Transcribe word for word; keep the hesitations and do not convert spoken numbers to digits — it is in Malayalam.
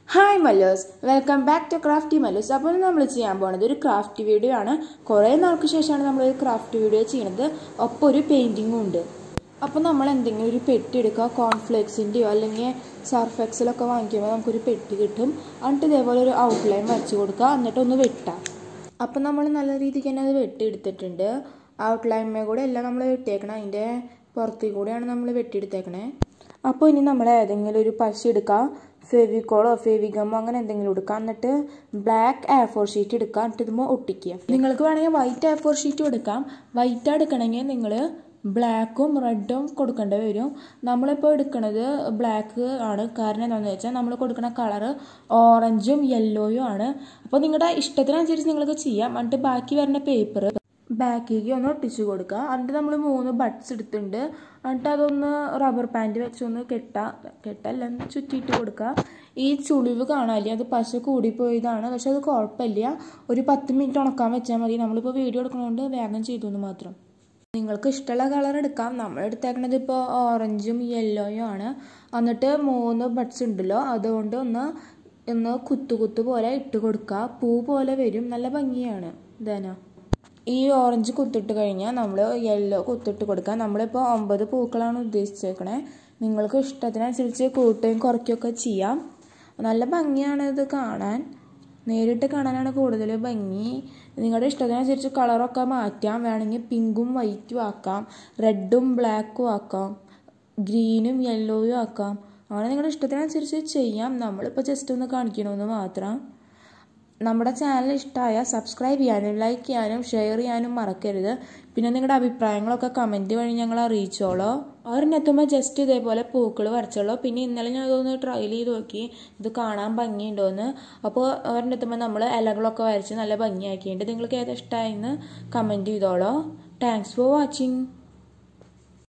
Hi Malus, welcome back to Crafty Malus. അപ്പോൾ നമ്മൾ ചെയ്യാൻ പോകുന്നത് ഒരു ക്രാഫ്റ്റ് വീഡിയോ ആണ്. കുറേ നാൾക്ക് ശേഷമാണ് നമ്മൾ ഒരു ക്രാഫ്റ്റ് വീഡിയോ ചെയ്യുന്നത്. ഒപ്പം ഒരു പെയിന്റിംഗും ഉണ്ട്. അപ്പോൾ നമ്മൾ എന്തെങ്കിലും ഒരു പെട്ടി എടുക്കുക, കോൺഫ്ലെക്സിൻ്റെയോ അല്ലെങ്കിൽ സർഫ് എക്സലൊക്കെ വാങ്ങിക്കുമ്പോൾ നമുക്കൊരു പെട്ടി കിട്ടും. എന്നിട്ട് ഇതേപോലെ ഒരു ഔട്ട്ലൈൻ വരച്ച് കൊടുക്കുക, എന്നിട്ട് ഒന്ന് വെട്ടാം. അപ്പോൾ നമ്മൾ നല്ല രീതിക്ക് തന്നെ അത് വെട്ടിയെടുത്തിട്ടുണ്ട്. ഔട്ട്ലൈൻമേ കൂടെ എല്ലാം നമ്മൾ വെട്ടിയേക്കണം, അതിൻ്റെ പുറത്തേക്ക് കൂടെയാണ് നമ്മൾ വെട്ടിയെടുത്തേക്കണേ. അപ്പോൾ ഇനി നമ്മൾ ഏതെങ്കിലും ഒരു പശ എടുക്കുക, ഫെവിക്കോളോ ഫെവിഗമോ അങ്ങനെ എന്തെങ്കിലും എടുക്കുക, എന്നിട്ട് ബ്ലാക്ക് എ ഫോർ ഷീറ്റ് എടുക്കുക, എന്നിട്ട് ഇതുമ്പോൾ ഒട്ടിക്കുക. നിങ്ങൾക്ക് വേണമെങ്കിൽ വൈറ്റ് എ ഫോർ ഷീറ്റും എടുക്കാം. വൈറ്റ് എടുക്കണമെങ്കിൽ നിങ്ങൾ ബ്ലാക്കും റെഡും കൊടുക്കേണ്ടി വരും. നമ്മളിപ്പോൾ എടുക്കുന്നത് ബ്ലാക്ക് ആണ്. കാരണം എന്താണെന്ന് വെച്ചാൽ നമ്മൾ കൊടുക്കുന്ന കളറ് ഓറഞ്ചും യെല്ലോയും ആണ്. അപ്പോൾ നിങ്ങളുടെ ഇഷ്ടത്തിനനുസരിച്ച് നിങ്ങൾക്ക് ചെയ്യാം. എന്നിട്ട് ബാക്കി വരുന്ന പേപ്പർ ബാക്കിലേക്ക് ഒന്ന് ഒട്ടിച്ച് കൊടുക്കുക. എന്നിട്ട് നമ്മൾ മൂന്ന് ബഡ്സ് എടുത്തിട്ടുണ്ട്. എന്നിട്ട് അതൊന്ന് റബ്ബർ പാൻറ്റ് വെച്ചൊന്ന് കെട്ടാ കെട്ടെല്ലാം ചുറ്റിയിട്ട് കൊടുക്കുക. ഈ ചുളിവ് കാണാല്ലേ, അത് പശ കൂടിപ്പോയതാണ്. പക്ഷെ അത് കുഴപ്പമില്ല, ഒരു പത്ത് മിനിറ്റ് ഉണക്കാൻ വെച്ചാൽ മതി. നമ്മളിപ്പോൾ വീഡിയോ എടുക്കുന്നതുകൊണ്ട് വേഗം ചെയ്തു എന്ന് മാത്രം. നിങ്ങൾക്ക് ഇഷ്ടമുള്ള കളർ എടുക്കാം. നമ്മൾ എടുത്തേക്കണത് ഇപ്പോൾ ഓറഞ്ചും യെല്ലോയും ആണ്. എന്നിട്ട് മൂന്ന് ബഡ്സ് ഉണ്ടല്ലോ, അതുകൊണ്ട് ഒന്ന് ഒന്ന് കുത്തു കുത്തു പോലെ ഇട്ട് കൊടുക്കുക. പൂ പോലെ വരും, നല്ല ഭംഗിയാണ്. ഇതേനാ ഈ ഓറഞ്ച് കുത്തിട്ട് കഴിഞ്ഞാൽ നമ്മൾ യെല്ലോ കുത്തിട്ട് കൊടുക്കുക. നമ്മളിപ്പോൾ ഒമ്പത് പൂക്കളാണ് ഉദ്ദേശിച്ചേക്കണേ. നിങ്ങൾക്ക് ഇഷ്ടത്തിനനുസരിച്ച് കൂട്ടുകയും കുറയ്ക്കുകയൊക്കെ ചെയ്യാം. നല്ല ഭംഗിയാണ് ഇത് കാണാൻ. നേരിട്ട് കാണാനാണ് കൂടുതൽ ഭംഗി. നിങ്ങളുടെ ഇഷ്ടത്തിനനുസരിച്ച് കളറൊക്കെ മാറ്റാം. വേണമെങ്കിൽ പിങ്കും വൈറ്റും ആക്കാം, റെഡും ബ്ലാക്കും ആക്കാം, ഗ്രീനും യെല്ലോയും ആക്കാം. അങ്ങനെ നിങ്ങളുടെ ഇഷ്ടത്തിനനുസരിച്ച് ചെയ്യാം. നമ്മളിപ്പോൾ ജസ്റ്റ് ഒന്ന് കാണിക്കണമെന്ന് മാത്രം. നമ്മുടെ ചാനൽ ഇഷ്ടമായ സബ്സ്ക്രൈബ് ചെയ്യാനും ലൈക്ക് ചെയ്യാനും ഷെയർ ചെയ്യാനും മറക്കരുത്. പിന്നെ നിങ്ങളുടെ അഭിപ്രായങ്ങളൊക്കെ കമൻറ്റ് വഴി ഞങ്ങൾ അറിയിച്ചോളൂ. ഒരെണ്ണെത്തുമ്പോൾ ജസ്റ്റ് ഇതേപോലെ പൂക്കൾ വരച്ചോളൂ. പിന്നെ ഇന്നലെ ഞാൻ അതൊന്ന് ട്രയൽ ചെയ്ത് നോക്കി, ഇത് കാണാൻ ഭംഗിയുണ്ടോയെന്ന്. അപ്പോൾ ഒരെണ്ണെത്തുമ്പോൾ നമ്മൾ ഇലകളൊക്കെ വരച്ച് നല്ല ഭംഗിയാക്കിയിട്ട് നിങ്ങൾക്ക് ഏതാ ഇഷ്ടമായെന്ന് കമൻറ്റ് ചെയ്തോളൂ. Thanks for watching.